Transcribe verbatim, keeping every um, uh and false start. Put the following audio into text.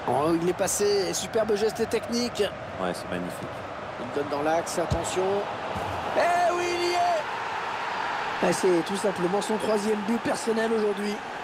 Oh, il est passé, superbe geste technique. Ouais, c'est magnifique. Il donne dans l'axe, attention. Eh oui, il y est. Eh, c'est tout simplement son troisième but personnel aujourd'hui.